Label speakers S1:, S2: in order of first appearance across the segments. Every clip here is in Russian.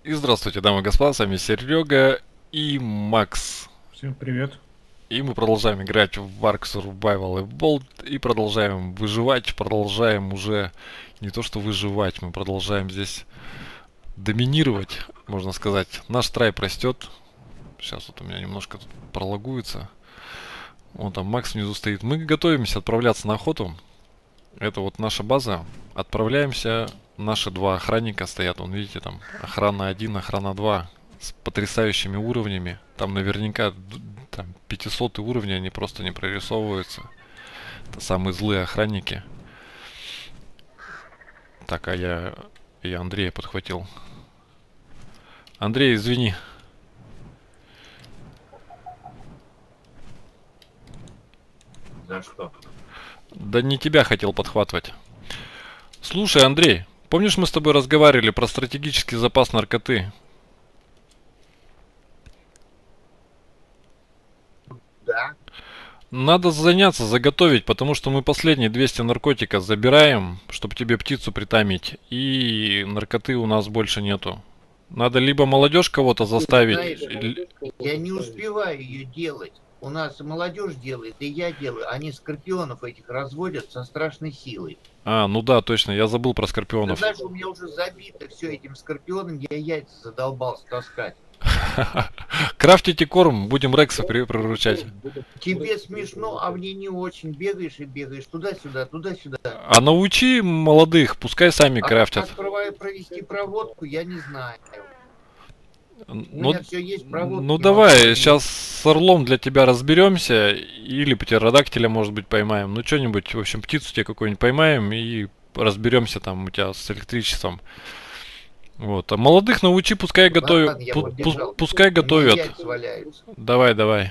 S1: И здравствуйте, дамы и господа, с вами Серега и Макс.
S2: Всем привет.
S1: И мы продолжаем играть в Ark Survival Evolved и продолжаем выживать, продолжаем уже не то что выживать, мы продолжаем здесь доминировать, можно сказать. Наш трайб растет. Сейчас вот у меня немножко тут пролагуется. Вон там Макс внизу стоит. Мы готовимся отправляться на охоту. Это вот наша база. Отправляемся. Наши два охранника стоят. Вон, видите, там охрана 1, охрана 2. С потрясающими уровнями. Там наверняка там 500 уровни, они просто не прорисовываются. Это самые злые охранники. Так, а я Андрея подхватил. Андрей, извини.
S3: За что?
S1: Да не тебя хотел подхватывать. Слушай, Андрей, помнишь, мы с тобой разговаривали про стратегический запас наркоты?
S3: Да.
S1: Надо заняться, заготовить, потому что мы последние 200 наркотика забираем, чтобы тебе птицу притамить, и наркоты у нас больше нету. Надо либо молодежь кого-то заставить.
S3: Знаешь, я не успеваю ее делать. У нас молодежь делает, и я делаю. Они скорпионов этих разводят со страшной силой.
S1: А, ну да, точно, я забыл про
S3: Ты
S1: скорпионов.
S3: знаешь, у меня уже забито все этим скорпионом, я яйца задолбался таскать.
S1: Крафтите корм, будем рексов приручать.
S3: Тебе смешно, а мне не очень. Бегаешь и бегаешь туда-сюда, туда-сюда.
S1: А научи молодых, пускай сами
S3: А
S1: крафтят.
S3: как провести проводку, я не знаю. У
S1: Ну,
S3: меня все есть, проводки.
S1: ну
S3: могу
S1: давай,
S3: провести.
S1: сейчас с орлом для тебя разберемся, или птеродактиля, может быть, поймаем. Ну, что-нибудь, в общем, птицу тебе какую-нибудь поймаем и разберемся там у тебя с электричеством. Вот. А молодых научи, пускай готовят.
S3: Ладно, я побежал.
S1: Пускай
S3: У меня
S1: готовят.
S3: яйца валяются.
S1: Давай, давай.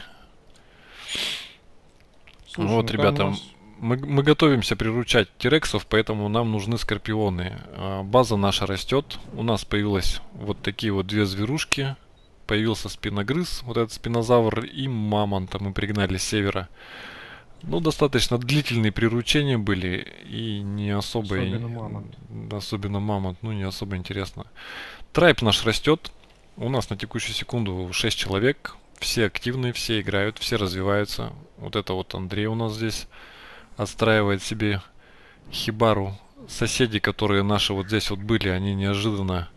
S2: Слушай,
S1: Вот,
S2: ну там
S1: ребята,
S2: у нас...
S1: мы готовимся приручать тирексов, поэтому нам нужны скорпионы. База наша растет. У нас появилось вот такие вот две зверушки. Появился спиногрыз, вот этот спинозавр, и мамонта мы пригнали с севера. Ну, достаточно длительные приручения были, и не особо...
S2: Особенно мамонт.
S1: Особенно мамонт, ну, не особо интересно. Трайб наш растет. У нас на текущую секунду 6 человек. Все активные, все играют, все развиваются. Вот это вот Андрей у нас здесь отстраивает себе хибару. Соседи, которые наши вот здесь вот были, они неожиданно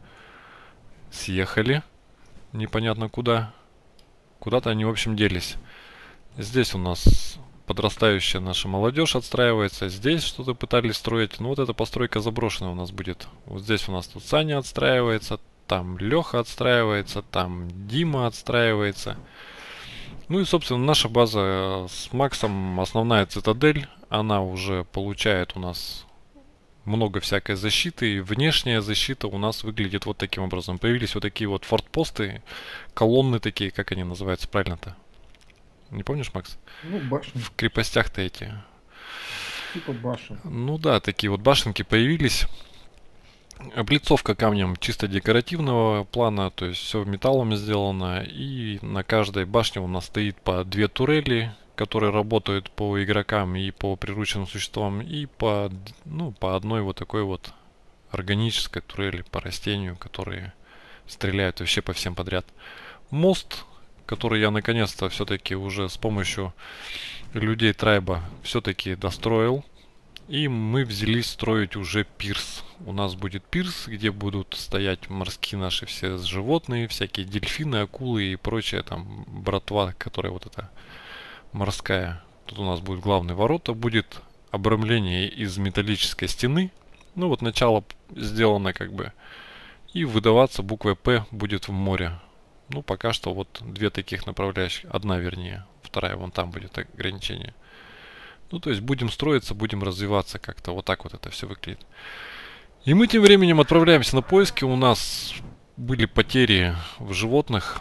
S1: съехали. Непонятно куда. Куда-то они, в общем, делись. Здесь у нас подрастающая наша молодежь отстраивается. Здесь что-то пытались строить. Ну вот эта постройка заброшенная у нас будет. Вот здесь у нас тут Саня отстраивается. Там Леха отстраивается. Там Дима отстраивается. Ну и, собственно, наша база с Максом, основная цитадель. Она уже получает у нас много всякой защиты. И внешняя защита у нас выглядит вот таким образом. Появились вот такие вот фортпосты. Колонны такие, как они называются правильно-то? Не помнишь, Макс?
S2: Ну, башни.
S1: В крепостях-то эти.
S2: Типа башен.
S1: Ну да, такие вот башенки появились. Облицовка камнем чисто декоративного плана, то есть все металлом сделано. И на каждой башне у нас стоит по две турели, которые работают по игрокам и по прирученным существам. И по, ну, по одной вот такой вот органической турели по растению, которые стреляют вообще по всем подряд. Мост, который я наконец-то все-таки уже с помощью людей трайба все-таки достроил. И мы взялись строить уже пирс. У нас будет пирс, где будут стоять морские наши все животные, всякие дельфины, акулы и прочее там братва, которая вот эта морская. Тут у нас будет главные ворота, будет обрамление из металлической стены. Ну вот начало сделано как бы. И выдаваться буквой П будет в море. Ну пока что вот две таких направляющих. Одна вернее, вторая вон там будет ограничение. Ну, то есть будем строиться, будем развиваться как-то. Вот так вот это все выглядит. И мы тем временем отправляемся на поиски. У нас были потери в животных.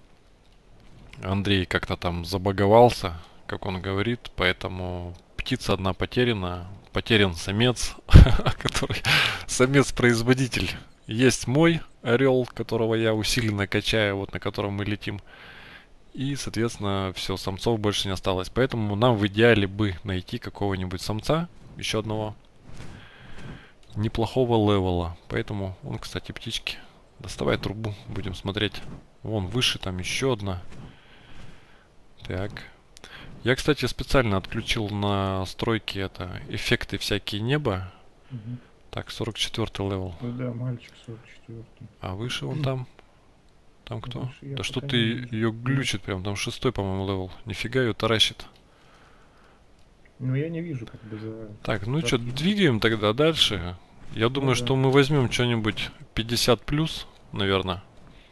S1: Андрей как-то там забаговался, как он говорит. Поэтому птица одна потеряна. Потерян самец, который самец-производитель. Есть мой орел, которого я усиленно качаю, вот на котором мы летим. И, соответственно, все, самцов больше не осталось. Поэтому нам в идеале бы найти какого-нибудь самца, еще одного, неплохого левела. Поэтому, он, кстати, птички. Доставай трубу, будем смотреть. Вон выше, там еще одна. Так. Я, кстати, специально отключил на стройке это эффекты всякие неба.
S2: Мгм.
S1: Так, 44 левел.
S2: Да, мальчик 44.
S1: А выше вон там. Там кто?
S2: Выше я
S1: Да что
S2: пока
S1: ты
S2: не вижу.
S1: ее глючит прям, там 6-й, по-моему, левел. Нифига ее таращит.
S2: Ну, я не вижу, как бы за...
S1: Так, ну что,
S2: картинку.
S1: двигаем тогда дальше. Я думаю,
S2: да.
S1: что мы возьмем что-нибудь 50 плюс, наверное.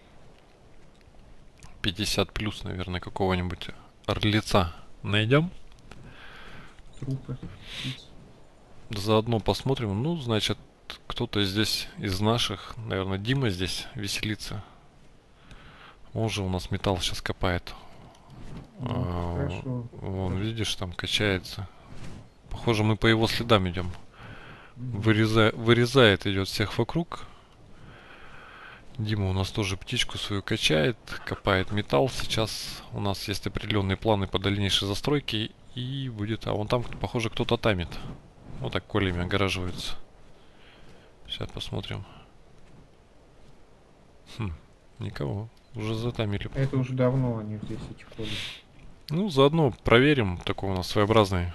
S1: 50 плюс, наверное, какого-нибудь орлица найдем.
S2: Трупы. Птиц.
S1: Заодно посмотрим. Ну, значит, кто-то здесь из наших, наверное, Дима здесь веселится. Он же у нас металл сейчас копает.
S2: Ну, хорошо.
S1: Вон, видишь, там качается. Похоже, мы по его следам идем.
S2: Мгм.
S1: Вырезает, идет всех вокруг. Дима у нас тоже птичку свою качает, копает металл. Сейчас у нас есть определенные планы по дальнейшей застройке. И будет... А вон там, похоже, кто-то тамит. Вот так колями огораживаются. Сейчас посмотрим. Хм, никого. Уже затамили.
S2: Это уже давно они здесь, эти коли.
S1: Ну, заодно проверим. Такой у нас своеобразный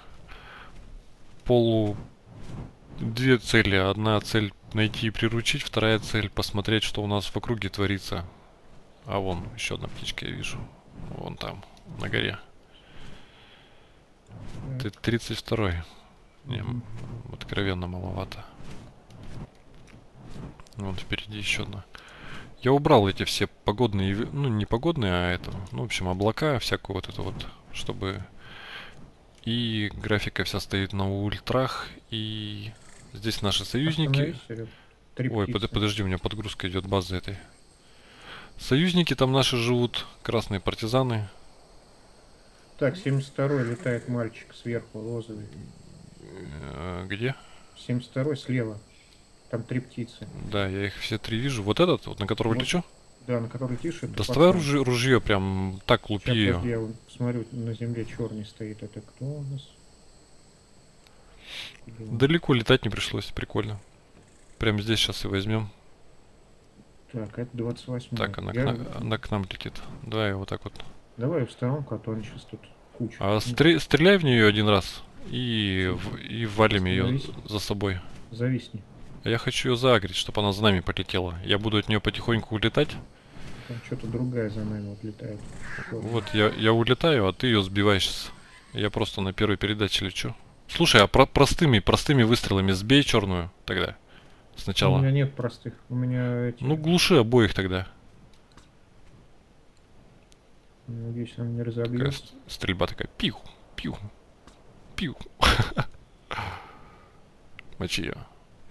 S1: две цели. Одна цель найти и приручить, вторая цель посмотреть, что у нас в округе творится. А вон, еще одна птичка я вижу. Вон там, на горе. Ты 32-й. Не,
S2: Мгм.
S1: откровенно маловато. Вон впереди еще одна. Я убрал эти все погодные, ну не погодные, а это, ну в общем облака, всякую вот это вот, чтобы и графика вся стоит на ультрах, и здесь наши союзники.
S2: Остановись, Серёг. Три
S1: Ой,
S2: птицы.
S1: подожди, у меня подгрузка идет базы этой. Союзники там наши живут, красные партизаны.
S2: Так, 72-й летает мальчик сверху, розовый.
S1: Где?
S2: 72-й слева. Там три птицы.
S1: Да, я их все три вижу. Вот этот, вот на которого
S2: Вот.
S1: лечу.
S2: Да, на который тише. это
S1: Доставай
S2: пацан.
S1: ружье, прям так лупи
S2: Сейчас,
S1: ее.
S2: подожди, я вон смотрю, на земле черный стоит. Это кто у нас? Где он?
S1: Далеко летать не пришлось, прикольно. Прям здесь сейчас и возьмем.
S2: Так, это 28.
S1: Так, она к нам летит. Давай его вот так вот.
S2: Давай в сторонку, а то они сейчас тут куча.
S1: А стреляй в нее один раз и валим ее
S2: Остановись.
S1: за собой.
S2: Зависни.
S1: А я хочу ее заагрить, чтобы она за нами полетела. Я буду от нее потихоньку улетать.
S2: Там что-то другая за нами вот летает.
S1: Вот я улетаю, а ты ее сбиваешь сейчас. Я просто на первой передаче лечу. Слушай, а простыми выстрелами сбей черную тогда. Сначала.
S2: У меня нет простых. У меня эти...
S1: Ну глуши обоих тогда.
S2: Надеюсь, он не
S1: Такая
S2: разобьется.
S1: стрельба такая. Пиу, пиу, пиу. Мочи ее.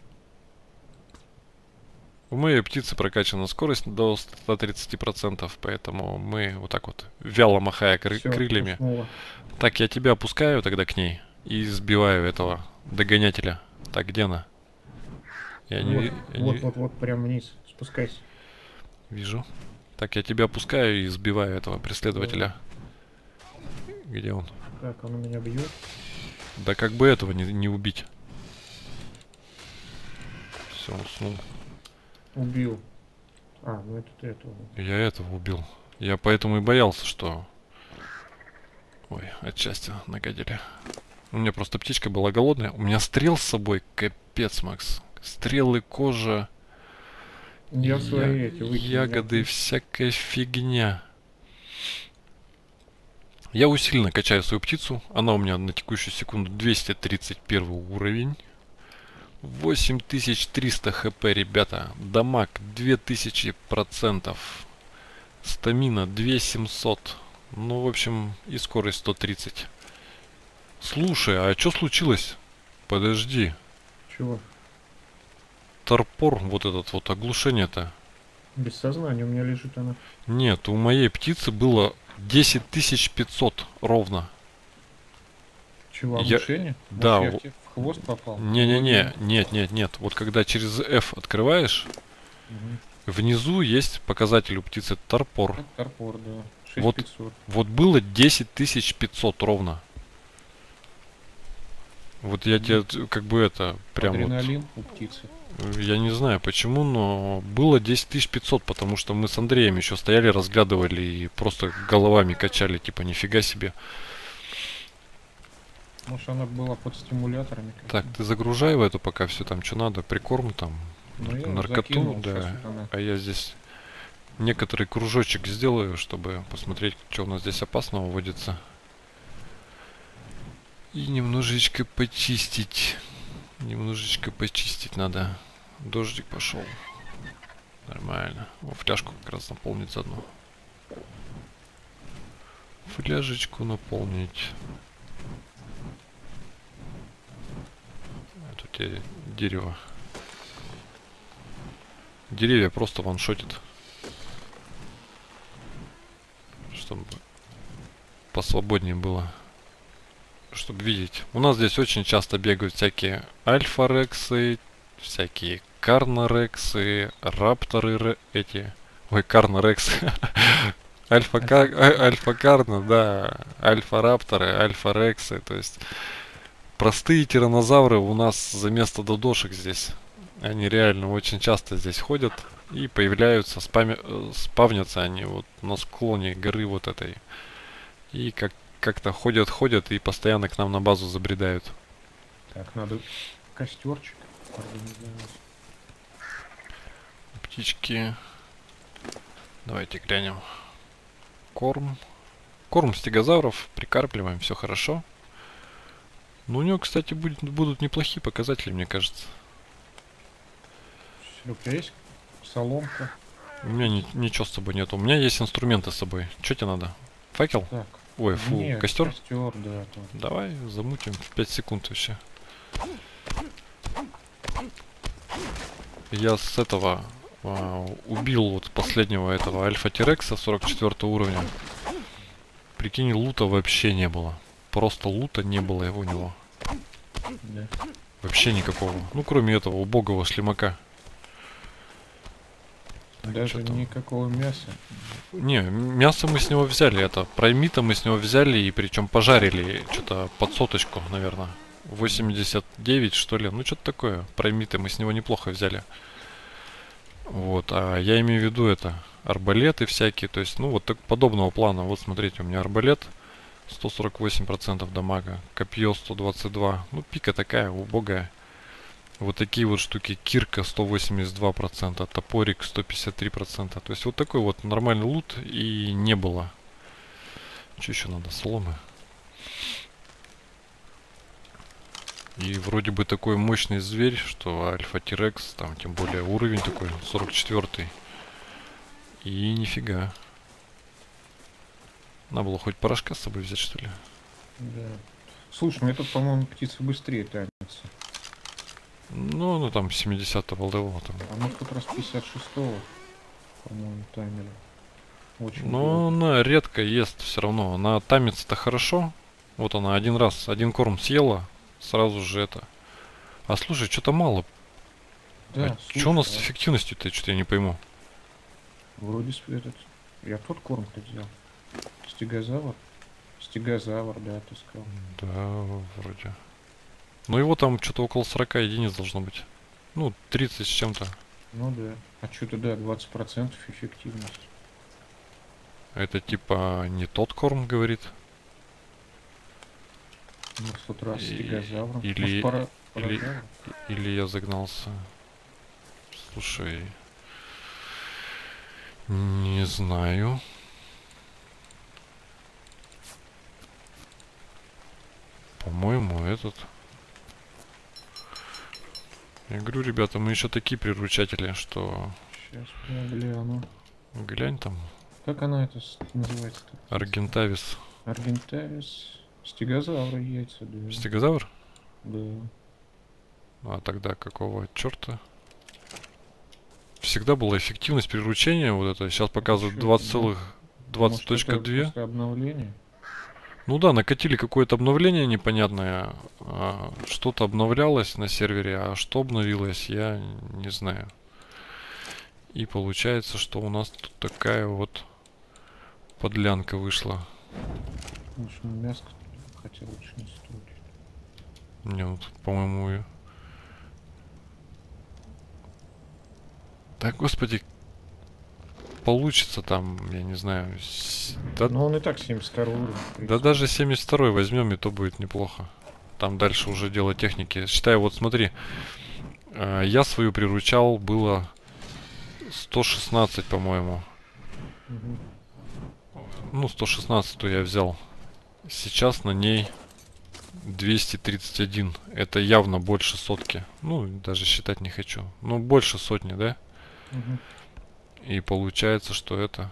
S1: У моей птицы прокачана скорость до 130%, поэтому мы вот так вот, вяло махая
S2: Всё,
S1: крыльями.
S2: уснула.
S1: Так, я тебя опускаю тогда к ней и сбиваю этого догонятеля. Так, где она? Я не
S2: Вот, прям вниз. Спускайся.
S1: вижу. Так, я тебя опускаю и сбиваю этого преследователя. Где он?
S2: Так, он у меня бьет.
S1: Да как бы этого не убить. Все, уснул.
S2: Убил. А, ну это ты этого.
S1: Я этого убил. Я поэтому и боялся, что... Ой, отчасти нагадили. У меня просто птичка была голодная. У меня стрел с собой. Капец, Макс. Стрелы, кожа.
S2: Я свои эти выкинул.
S1: Ягоды, всякая фигня. Я усиленно качаю свою птицу. Она у меня на текущую секунду 231 уровень. 8300 хп, ребята. Дамаг 2000%. Стамина 2700. Ну, в общем, и скорость 130. Слушай, а что случилось? Подожди.
S2: Чего?
S1: Торпор, вот этот вот, оглушение-то.
S2: Без сознания у меня лежит она.
S1: Нет, у моей птицы было 10500 ровно.
S2: Чего,
S1: Я-
S2: оглушение?
S1: да,
S2: Может, я тебе в хвост попал?
S1: Не-не-не, нет. Вот когда через F открываешь,
S2: Мгм.
S1: внизу есть показатель у птицы торпор.
S2: Это торпор, да.
S1: Вот.
S2: 6500.
S1: Вот было 10500 ровно. Вот я тебе как бы это прям вот,
S2: Адреналин у птицы.
S1: я не знаю почему, но было 10500, потому что мы с Андреем еще стояли, разглядывали и просто головами качали, типа нифига себе.
S2: Может, она была под стимуляторами
S1: Так,
S2: какими-то.
S1: ты загружай в эту пока все там, что надо, прикорм там,
S2: Ну, я
S1: наркоту,
S2: закинул,
S1: да.
S2: сейчас вот она.
S1: А я здесь некоторый кружочек сделаю, чтобы посмотреть, что у нас здесь опасного водится. И немножечко почистить. Немножечко почистить надо. Дождик пошел. Нормально. О, фляжку как раз наполнить заодно. Фляжечку наполнить. Это у тебя дерево. Деревья просто ваншотит. Чтобы посвободнее было. Чтобы видеть. У нас здесь очень часто бегают всякие альфа-рексы, всякие карнорексы, рапторы эти. Ой, карнорексы. Альфа-карна, да. Альфа-рапторы, альфа-рексы. То есть простые тираннозавры у нас за место додошек здесь. Они реально очень часто здесь ходят и появляются, спавнятся они вот на склоне горы вот этой. И как-то ходят и постоянно к нам на базу забредают.
S2: Так, надо костерчик организовать.
S1: Птички. Давайте глянем. Корм. Корм стегозавров. Прикармливаем, все хорошо. Но у него, кстати, будут неплохие показатели, мне кажется.
S2: У тебя есть соломка?
S1: У меня ничего с собой нет. У меня есть инструменты с собой. Что тебе надо? Факел?
S2: Так.
S1: Ой, фу,
S2: Нет,
S1: костер?
S2: Костер, да. Там.
S1: Давай замутим в 5 секунд вообще. Я с этого убил вот последнего этого альфа-тирекса 44 уровня. Прикинь, лута вообще не было. Просто лута не было у него.
S2: Да.
S1: Вообще никакого. Ну, кроме этого убогого шлемака.
S2: Даже никакого мяса.
S1: Не, мясо мы с него взяли. Это праймита мы с него взяли и причем пожарили что-то под соточку, наверное. 89, что ли. Ну, что-то такое. Праймиты мы с него неплохо взяли. Вот, а я имею в виду это арбалеты всякие, то есть, ну, вот так, подобного плана. Вот, смотрите, у меня арбалет 148% дамага, копье 122, ну, пика такая, убогая. Вот такие вот штуки, кирка 182%, топорик 153%. То есть, вот такой вот нормальный лут и не было. Что еще надо? Соломы. И вроде бы такой мощный зверь, что альфа-тирекс, там тем более уровень такой, 44-й. И нифига. Надо было хоть порошка с собой взять, что ли?
S2: Да. Слушай, ну этот, по-моему, птица быстрее тянется.
S1: Ну там 70-го левела там.
S2: А мы в тот раз 56-го, по-моему, таймили. Очень
S1: Но
S2: долго.
S1: она редко ест все равно. Она тамится-то хорошо. Вот она один раз, один корм съела, сразу же это. А слушай, что-то мало.
S2: Да,
S1: Что у нас с
S2: слушай,
S1: эффективностью-то, что-то я не пойму.
S2: вроде этот... Я тот корм-то взял. Стегозавр? Стегозавр, да, ты сказал.
S1: Да, вроде. Ну его там что-то около 40 единиц должно быть. Ну, 30 с чем-то.
S2: Ну да. А что-то, да, 20% эффективность.
S1: Это типа не тот корм, говорит.
S2: Ну, в тот раз
S1: И-
S2: стегозавром.
S1: или-
S2: Может,
S1: или-
S2: паразавр?
S1: Или я загнался. Слушай. Не знаю. По-моему, этот. Я говорю, ребята, мы еще такие приручатели, что
S2: Сейчас я гляну.
S1: глянь там,
S2: Как она это называется-то?
S1: Аргентавис.
S2: Аргентавис. Стегозавры яйца, да.
S1: Стегозавр?
S2: Да.
S1: А тогда какого черта? Всегда была эффективность приручения, вот это. Сейчас показывает
S2: чё,
S1: 20,20.2.
S2: После обновления.
S1: Ну да, накатили какое-то обновление непонятное. Что-то обновлялось на сервере, а что обновилось, я не знаю. И получается, что у нас тут такая вот подлянка вышла.
S2: Может, мяско хотя лучше не стоит.
S1: Не, ну, по-моему... Да, господи, получится там, я не знаю. Да,
S2: Но он и так 72 уровень. в
S1: да
S2: принципе.
S1: даже 72 возьмем, и то будет неплохо. Там дальше уже дело техники. Считай, вот смотри, я свою приручал, было 116, по-моему.
S2: Мгм.
S1: Ну, 116 я взял. Сейчас на ней 231. Это явно больше сотки. Ну, даже считать не хочу. Ну, больше сотни, да?
S2: Мгм.
S1: И получается, что это...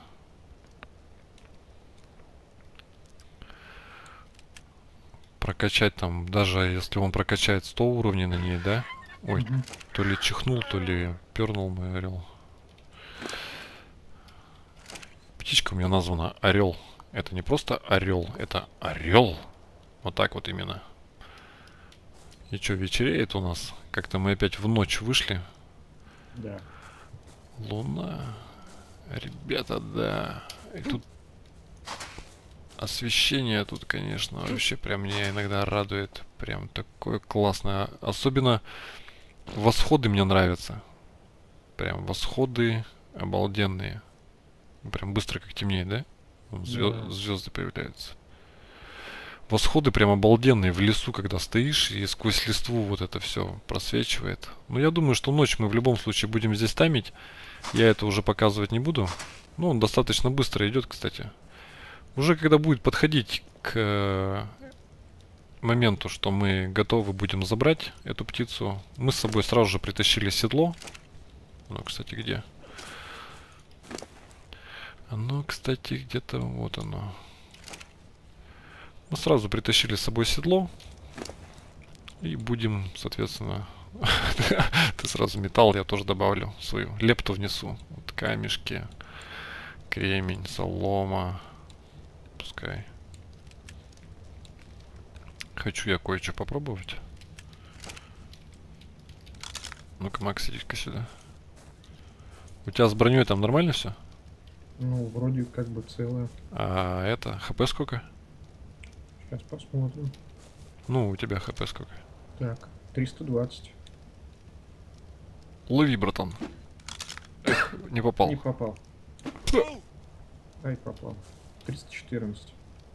S1: Прокачать там, даже если он прокачает 100 уровней на ней, да? Ой,
S2: Мгм.
S1: то ли чихнул, то ли пернул мой орел. Птичка у меня названа Орел. Это не просто орел, это орел. Вот так вот именно. И что, вечереет у нас? Как-то мы опять в ночь вышли.
S2: Да.
S1: Луна. Ребята, да. И тут освещение тут, конечно, вообще прям меня иногда радует. Прям такое классное. Особенно восходы мне нравятся. Прям восходы обалденные. Прям быстро как темнеет, да?
S2: Да.
S1: Звезды появляются. Восходы прям обалденные в лесу, когда стоишь, и сквозь листву вот это все просвечивает. Но я думаю, что ночь мы в любом случае будем здесь таймить. Я это уже показывать не буду. Ну, он достаточно быстро идет, кстати. Уже когда будет подходить к моменту, что мы готовы будем забрать эту птицу, мы с собой сразу же притащили седло. Ну, кстати, где? Оно, кстати, где-то вот оно. Мы сразу притащили с собой седло. И будем, соответственно... Ты сразу металл, я тоже добавлю свою лепту внесу. Вот камешки, кремень, солома. Пускай. Хочу я кое-что попробовать. Ну-ка, Макс, иди-ка сюда. У тебя с броней там нормально все?
S2: Ну, вроде как бы целое.
S1: А это, хп сколько?
S2: Сейчас посмотрим.
S1: Ну, у тебя хп сколько?
S2: Так, 320.
S1: Лови, братан. Эх, не попал.
S2: Не попал. Ай, попал. 314.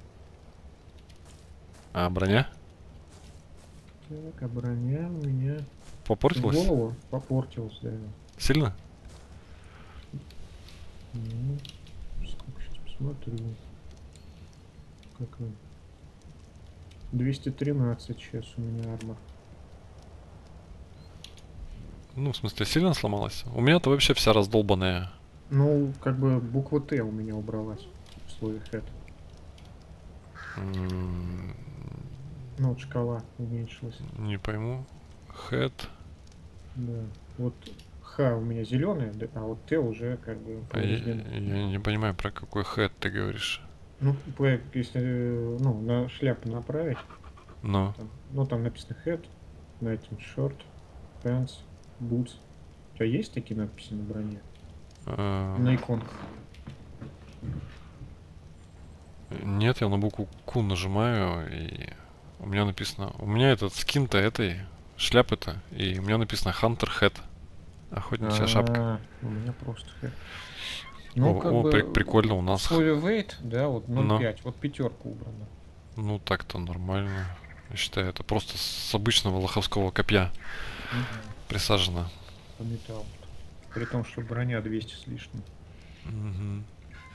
S1: А броня?
S2: Так, а броня у меня в
S1: Попортилась?
S2: голову попортилась, да.
S1: Сильно?
S2: Ну, сколько сейчас посмотрю. Как он? 213 сейчас у меня армор.
S1: Ну, в смысле, сильно сломалась? У меня-то вообще вся раздолбанная.
S2: Ну, как бы буква Т у меня убралась в слове head. Ну, вот шкала уменьшилась.
S1: Не пойму. Head.
S2: Да. Вот Х у меня зеленый, а вот Т уже как бы
S1: А я
S2: поврежден.
S1: не понимаю, про какой head ты говоришь.
S2: Ну, если ну, на шляпу направить,
S1: Но.
S2: там, ну там написано head, на этом short, pants, boots. У тебя есть такие надписи на броне? На иконках.
S1: Нет, я на букву Q нажимаю, и у меня написано... У меня этот скин-то этой шляпы-то, и у меня написано Hunter Head. Охотничья шапка.
S2: У меня просто head. Ну, как
S1: О,
S2: бы
S1: прикольно у
S2: в
S1: нас.
S2: слове weight, да, вот
S1: Но.
S2: 0,5, вот пятерка убрана.
S1: Ну, так-то нормально. Я считаю, это просто с обычного лоховского копья присажено.
S2: По металлу. При том, что броня 200 с лишним.
S1: Мгм.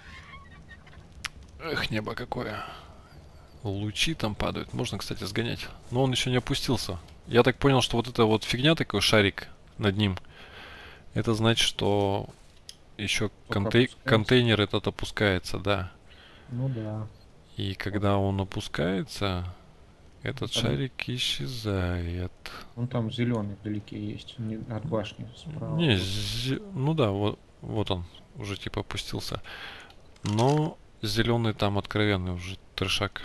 S1: Эх, небо какое. Лучи там падают. Можно, кстати, сгонять. Но он еще не опустился. Я так понял, что вот эта вот фигня, такой шарик над ним, это значит, что еще
S2: Только опускается.
S1: контейнер этот опускается, да.
S2: Ну да.
S1: И когда он опускается, этот
S2: Там-
S1: шарик исчезает.
S2: Вон там зеленый вдалеке есть, от башни справа.
S1: Не,
S2: Вот.
S1: ну да, вот он уже типа опустился. Но зеленый там откровенный уже трешак.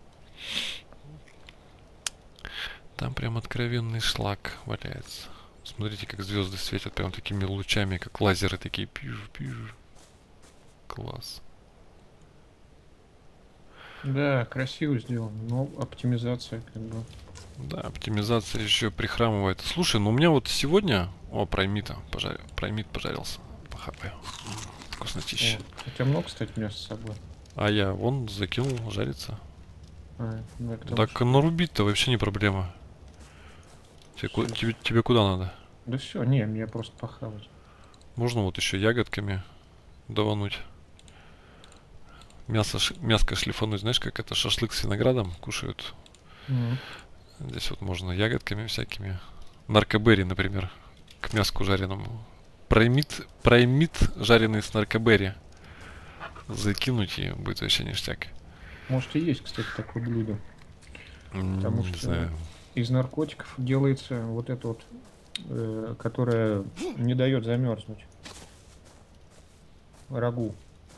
S1: Там прям откровенный шлак валяется. Смотрите, как звезды светят прям такими лучами, как лазеры такие. Пью-пью. Класс.
S2: Да, красиво сделано, но оптимизация как бы.
S1: Да, оптимизация еще прихрамывает. Слушай, ну у меня вот сегодня... О, праймита пожарил. Праймит пожарился. Похапаю. Вкуснотища.
S2: У тебя много, кстати, мяса с собой?
S1: А я вон закинул, жарится.
S2: Ну,
S1: Так нарубить-то вообще не проблема. Тебе куда надо?
S2: Да все, не, мне просто похавать.
S1: Можно вот еще ягодками давануть. Мяско шлифануть, знаешь, как это шашлык с виноградом кушают. Здесь вот можно ягодками всякими. Наркоберри, например, к мяску жареному. Праймит жареный с наркоберри. Закинуть и будет вообще ништяк.
S2: Может и есть, кстати, такое блюдо. Потому
S1: Не
S2: что
S1: знаю.
S2: из наркотиков делается вот это вот, которое не дает замерзнуть. Рагу.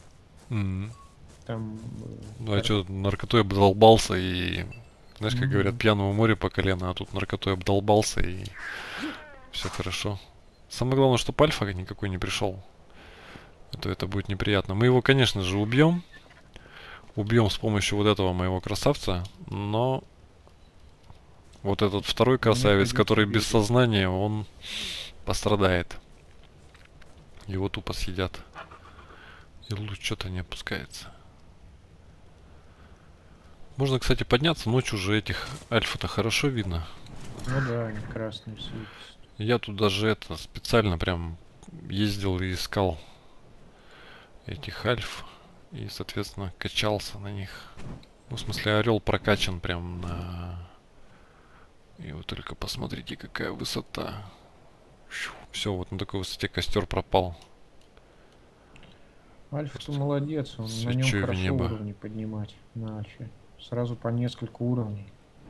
S2: Там.
S1: Ну а что, наркотой обдолбался и... Знаешь, как говорят, пьяному море по колено, а тут наркотой обдолбался и все хорошо. Самое главное, что альфа никакой не пришел. Это будет неприятно. Мы его, конечно же, убьем. Убьем с помощью вот этого моего красавца, но вот этот второй красавец, который без сознания, он пострадает. Его тупо съедят. И луч что-то не опускается. Можно, кстати, подняться. Ночью уже этих альфа-то хорошо видно.
S2: Ну да, они красные светятся.
S1: Я тут даже это специально прям ездил и искал этих альф. И, соответственно, качался на них. Ну, в смысле, орел прокачан прям на... И вот только посмотрите, какая высота. Все, вот на такой высоте костер пропал.
S2: Альфа-то молодец, он на нем хорошо уровни поднимать на альфе. Сразу по несколько уровней.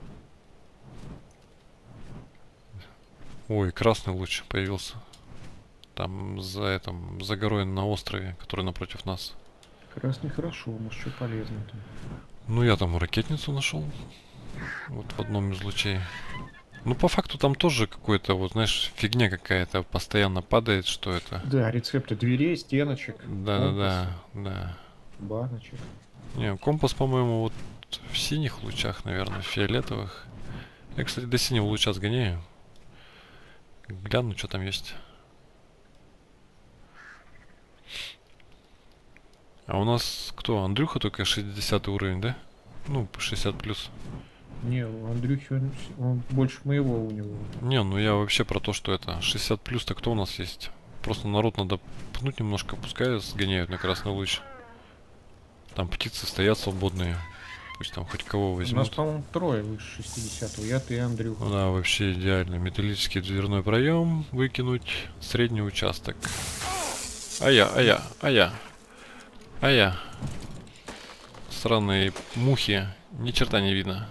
S1: Ой, красный луч появился. Там за горой на острове, который напротив нас.
S2: Красный хорошо, может что полезно там.
S1: Ну я там ракетницу нашел. Вот в одном из лучей. Ну по факту там тоже какой-то, вот знаешь, фигня какая-то постоянно падает, что это.
S2: Да, рецепты дверей, стеночек.
S1: Да.
S2: Баночек.
S1: Не, компас, по-моему, вот в синих лучах, наверное, в фиолетовых. Я, кстати, до синего луча сгоняю. Гляну, что там есть. А у нас кто? Андрюха только 60 уровень, да? Ну, 60 плюс.
S2: Не, у Андрюхи он больше моего у него.
S1: Не, ну я вообще про то, что это 60 плюс-то кто у нас есть? Просто народ надо пнуть немножко, пускай сгоняют на красный луч. Там птицы стоят свободные. Пусть там хоть кого возьмут.
S2: У нас, по-моему, трое выше 60-го. Я, ты и Андрюха.
S1: Да, вообще идеально. Металлический дверной проем выкинуть. Средний участок. Ая. Странные мухи. Ни черта не видно.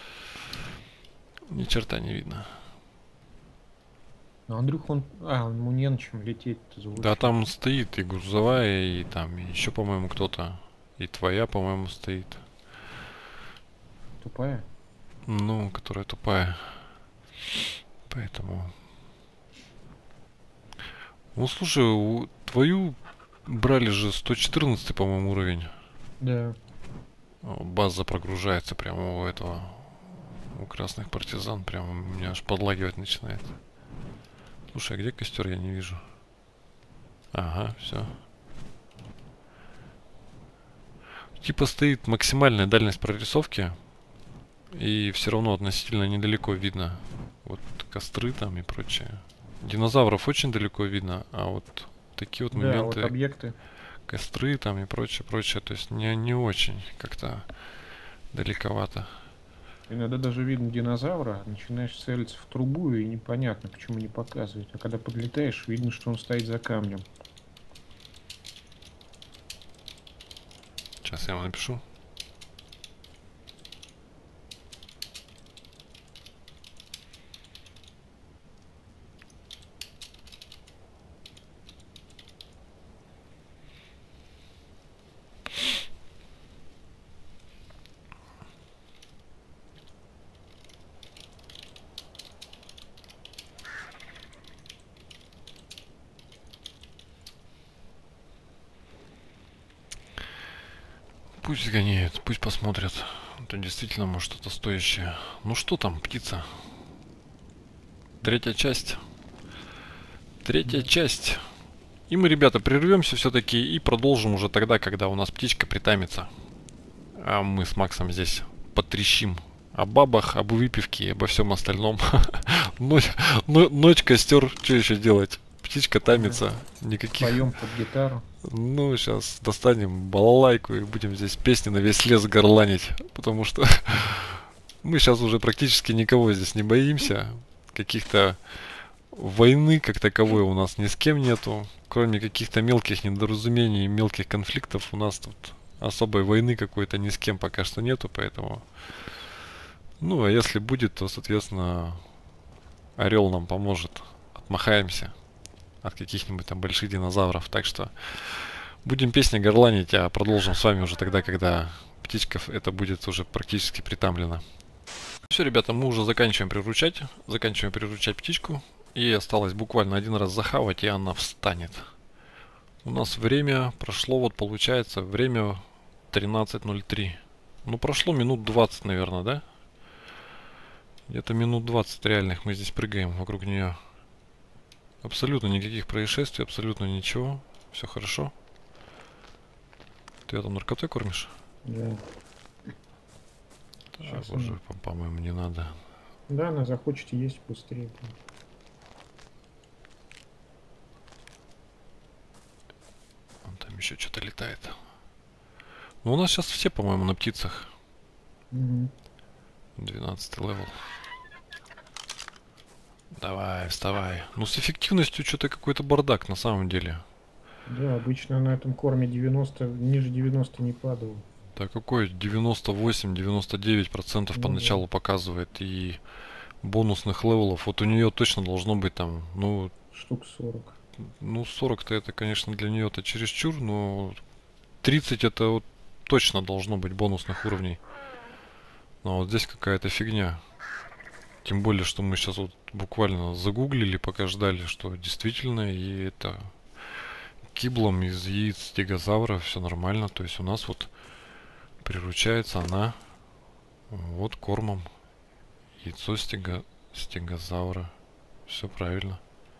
S1: Ни черта не видно.
S2: Но Андрюха, ему не на чем лететь-то.
S1: Да, там стоит и грузовая, и там еще, по-моему, кто-то. И твоя, по-моему, стоит.
S2: Тупая?
S1: Ну, которая тупая. Поэтому... Ну, слушай, твою брали же 114, по-моему, уровень.
S2: Да.
S1: База прогружается прямо у этого... У красных партизан. Прямо меня аж подлагивать начинает. Слушай, а где костер? Я не вижу. Ага, все. Типа стоит максимальная дальность прорисовки. И все равно относительно недалеко видно. Вот костры там и прочее. Динозавров очень далеко видно, а вот такие вот моменты.
S2: Вот объекты.
S1: Костры там и прочее. То есть не очень как-то далековато.
S2: Иногда даже видно динозавра, начинаешь целиться в трубу и непонятно, почему не показывает. А когда подлетаешь, видно, что он стоит за камнем.
S1: Сейчас я ему напишу. Пусть гоняют, пусть посмотрят. Это действительно может что-то стоящее. Ну что там, птица? Третья часть. Третья часть. И мы, ребята, прервемся все-таки и продолжим уже тогда, когда у нас птичка притамится. А мы с Максом здесь потрещим о бабах, об выпивке и обо всем остальном. Ночь, костер, что еще делать? Птичка тамится, никаких...
S2: Поем под гитару.
S1: Ну, сейчас достанем балалайку и будем здесь песни на весь лес горланить. Потому что мы сейчас уже практически никого здесь не боимся. Каких-то войны как таковой у нас ни с кем нету. Кроме каких-то мелких недоразумений, мелких конфликтов, у нас тут особой войны какой-то ни с кем пока что нету, поэтому... Ну, а если будет, то, соответственно, Орел нам поможет. Отмахаемся от каких-нибудь там больших динозавров. Так что будем песни горланить, а продолжим с вами уже тогда, когда птичка это будет уже практически притамлена. Все, ребята, мы уже заканчиваем приручать птичку. И осталось буквально один раз захавать, и она встанет. У нас время прошло, вот получается, время 13:03. Ну, прошло минут 20, наверное, да? Где-то минут 20 реальных мы здесь прыгаем вокруг нее. Абсолютно никаких происшествий, абсолютно ничего. Все хорошо. Ты ее там наркотой кормишь?
S2: Да.
S1: Так, уже, по-моему, не надо.
S2: Да, она захочет есть быстрее.
S1: Вон там еще что-то летает. Ну, у нас сейчас все, по-моему, на птицах. 12 левел. Давай, вставай. Ну, с эффективностью что-то какой-то бардак на самом деле.
S2: Да, обычно на этом корме 90, ниже 90 не падал.
S1: Да какой 98-99%
S2: Ну,
S1: поначалу
S2: да.
S1: показывает. И бонусных левелов. Вот у нее точно должно быть там, ну...
S2: Штук 40.
S1: Ну, 40-то это, конечно, для нее-то чересчур, но 30 это вот точно должно быть бонусных уровней. Но вот здесь какая-то фигня. Тем более, что мы сейчас вот буквально загуглили, пока ждали, что действительно и это киблом из яиц стегозавра все нормально. То есть у нас вот приручается она вот кормом. Яйцо стегозавра. Все правильно.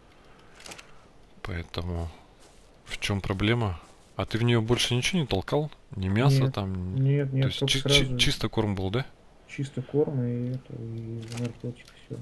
S1: Поэтому в чем проблема? А ты в нее больше ничего не толкал? Ни мясо
S2: Нет,
S1: там?
S2: Нет,
S1: То есть
S2: только сразу
S1: чисто корм был, да?
S2: чисто корм и это, и наркотик, все.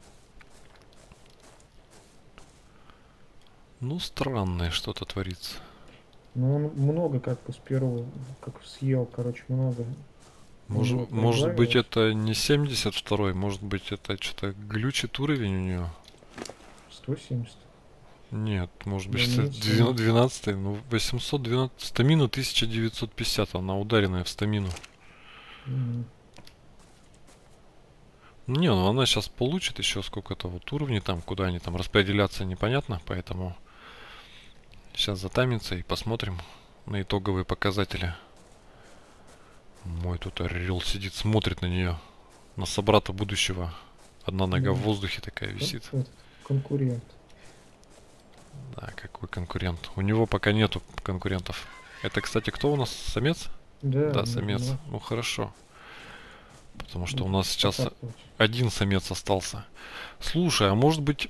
S1: Ну, странное что-то творится.
S2: Ну, он много как бы с первого, как съел, короче, много.
S1: Может быть это не 72-й, может быть это что-то глючит уровень у нее?
S2: 170.
S1: Нет, может быть
S2: Да
S1: это 12-й, ну 812, стамина 1950, она ударенная в стамину. Не, ну она сейчас получит еще сколько-то вот уровней там, куда они там распределяться непонятно, поэтому сейчас затамится и посмотрим на итоговые показатели. Мой тут Орел сидит, смотрит на нее, на собрата будущего. Одна нога в воздухе такая висит.
S2: Конкурент.
S1: Да, какой конкурент. У него пока нету конкурентов. Это, кстати, кто у нас? Самец?
S2: Да,
S1: самец. Ну хорошо. Потому что у нас сейчас один самец остался. Слушай, а может быть...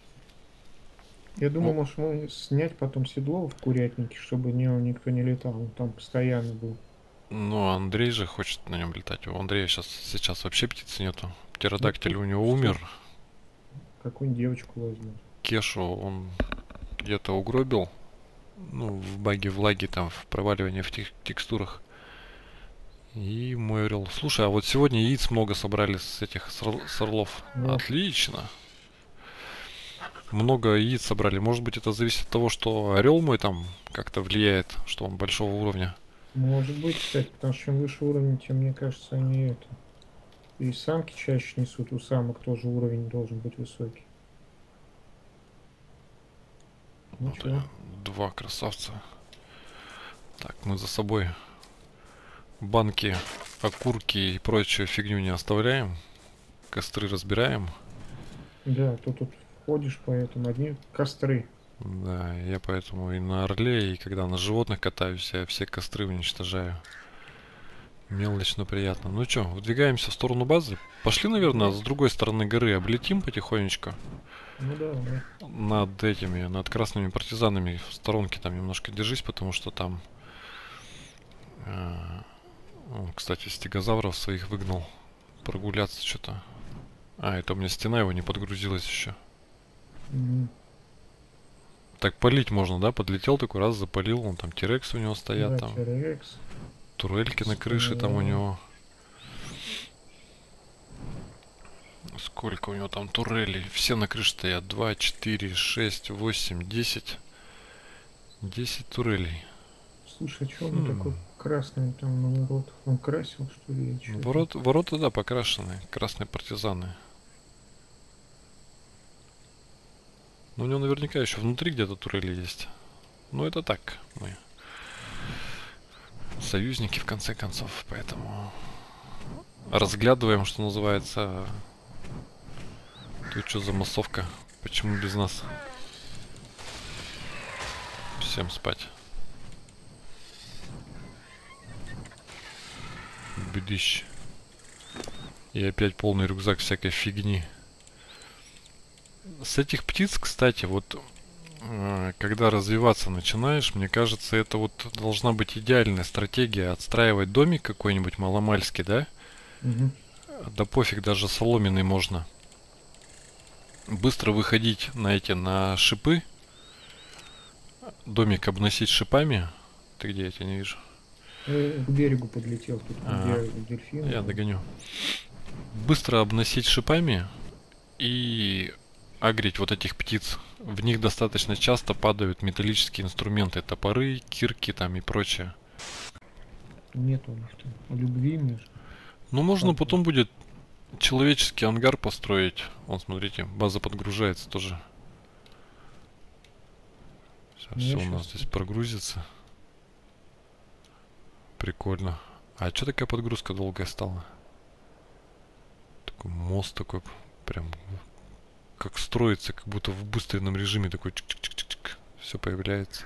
S2: Я думаю, может, мы снять потом седло в курятнике, чтобы никто не летал. Он там постоянно был.
S1: Ну, Андрей же хочет на нем летать. У Андрея сейчас вообще птицы нету. Птеродактиль у него умер.
S2: Какую-нибудь девочку возьмет.
S1: Кешу он где-то угробил. Ну, в баге влаги, там, в проваливании в текстурах. И мой Орел. Слушай, а вот сегодня яиц много собрали с этих с орлов.
S2: Да.
S1: Отлично. Много яиц собрали. Может быть, это зависит от того, что Орел мой там как-то влияет, что он большого уровня.
S2: Может быть, кстати, потому что чем выше уровень, тем, мне кажется, они это. И самки чаще несут, у самок тоже уровень должен быть высокий. Ну
S1: Вот
S2: чё?
S1: два красавца. Так, мы за собой банки, окурки и прочую фигню не оставляем. Костры разбираем.
S2: Да, тут ходишь, поэтому одни костры.
S1: Да, я поэтому и на Орле, и когда на животных катаюсь, я все костры уничтожаю. Мелочь, но приятно. Ну что, выдвигаемся в сторону базы. Пошли, наверное, с другой стороны горы облетим потихонечку.
S2: Ну да.
S1: Над этими, над красными партизанами в сторонке там немножко держись, потому что там... кстати, стегозавров своих выгнал прогуляться что-то. А, это у меня стена его не подгрузилась еще. Так полить можно, да? Подлетел такой раз, запалил. Вон там тирексы у него стоят,
S2: да,
S1: там.
S2: T-Rex.
S1: Турельки на крыше там у него. Сколько у него там турелей? Все на крыше стоят. 2, 4, 6, 8, 10. 10 турелей.
S2: Слушай, а что он такой красный там на ворот? Он красил, что ли?
S1: Ворота, да, покрашены. Красные партизаны. Но у него наверняка еще внутри где-то турели есть. Но это так. Мы союзники, в конце концов. Поэтому разглядываем, что называется. Тут что за массовка? Почему без нас? Всем спать. Бедищ. И опять полный рюкзак всякой фигни. С этих птиц, кстати, вот когда развиваться начинаешь, мне кажется, это вот должна быть идеальная стратегия. Отстраивать домик какой-нибудь маломальский, да? Да пофиг, даже соломенный можно. Быстро выходить на шипы. Домик обносить шипами. Ты где? Я тебя не вижу.
S2: К берегу подлетел, тут где дельфин.
S1: Я догоню. Быстро обносить шипами и агрить вот этих птиц. В них достаточно часто падают металлические инструменты. Топоры, кирки там и прочее.
S2: Нет у них там любви между.
S1: Ну, можно потом будет человеческий ангар построить. Вон, смотрите, база подгружается тоже. Все у нас здесь прогрузится. Прикольно. А что такая подгрузка долгая стала? Такой мост такой, прям как строится, как будто в быстренном режиме такой чик-чик-чик-чик. Все появляется.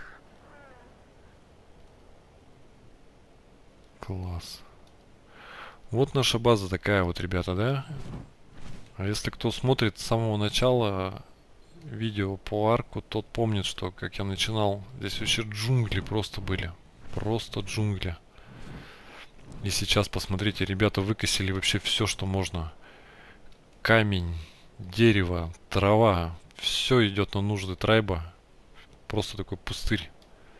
S1: Класс. Вот наша база такая вот, ребята, да? А если кто смотрит с самого начала видео по арку, тот помнит, что как я начинал, здесь вообще джунгли просто были. Просто джунгли. И сейчас, посмотрите, ребята выкосили вообще все, что можно. Камень, дерево, трава. Все идет на нужды трайба. Просто такой пустырь.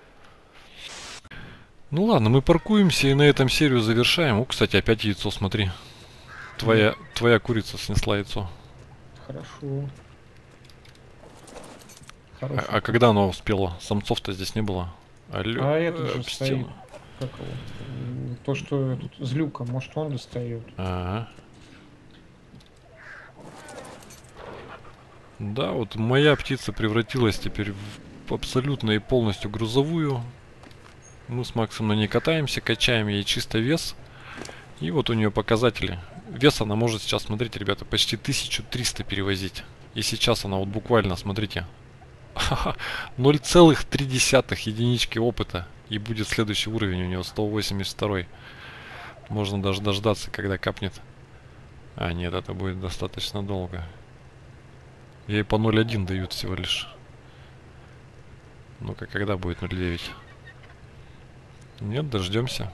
S1: Ну ладно, мы паркуемся и на этом серию завершаем. О, кстати, опять яйцо, смотри. Твоя курица снесла яйцо.
S2: Хорошо.
S1: А когда оно успело? Самцов-то здесь не было.
S2: А это же стоит. Как его? То, что злюка, может он достает.
S1: Ага. Да, вот моя птица превратилась теперь в абсолютно и полностью грузовую. Мы с Максом на ней катаемся, качаем ей чисто вес. И вот у нее показатели. Вес она может сейчас, смотрите, ребята, почти 1300 перевозить. И сейчас она вот буквально, смотрите, 0,3 единички опыта. И будет следующий уровень у нее 182. Можно даже дождаться, когда капнет. А, нет, это будет достаточно долго. Ей по 0,1 дают всего лишь. Ну-ка, когда будет 0,9? Нет, дождемся.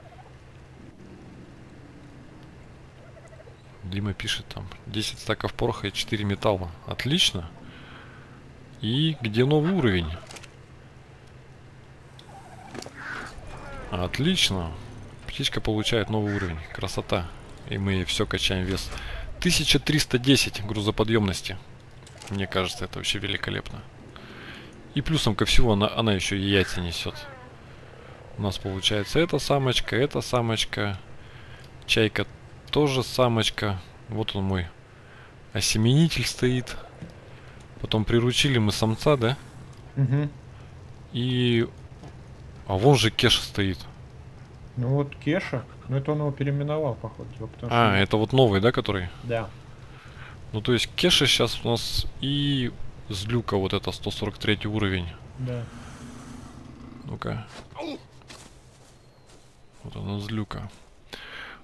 S1: Дима пишет там 10 стаков пороха и 4 металла. Отлично. И где новый уровень? Отлично. Птичка получает новый уровень. Красота. И мы ей все качаем вес. 1310 грузоподъемности. Мне кажется, это вообще великолепно. И плюсом ко всему она еще и яйца несет. У нас получается эта самочка. Чайка тоже самочка. Вот он мой осеменитель стоит. Потом приручили мы самца, да?
S2: Угу.
S1: И... А вон же Кеша стоит.
S2: Ну вот Кеша. Ну это он его переименовал, походу.
S1: А, это вот новый, да, который?
S2: Да.
S1: Ну то есть Кеша сейчас у нас и злюка вот это 143 уровень.
S2: Да.
S1: Ну-ка. Вот она злюка.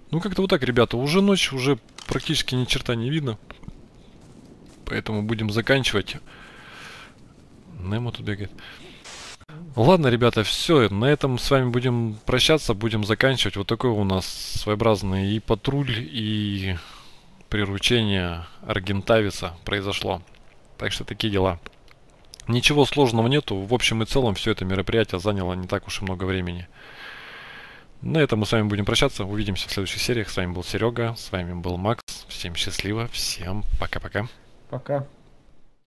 S1: Ну как-то вот так, ребята. Уже ночь, уже практически ни черта не видно. Поэтому будем заканчивать. Немо тут бегает. Ладно, ребята, все. На этом с вами будем прощаться, будем заканчивать. Вот такой у нас своеобразный и патруль, и приручение Аргентависа произошло. Так что такие дела. Ничего сложного нету. В общем и целом все это мероприятие заняло не так уж и много времени. На этом мы с вами будем прощаться. Увидимся в следующих сериях. С вами был Серега, с вами был Макс. Всем счастливо, всем пока-пока.
S2: Пока.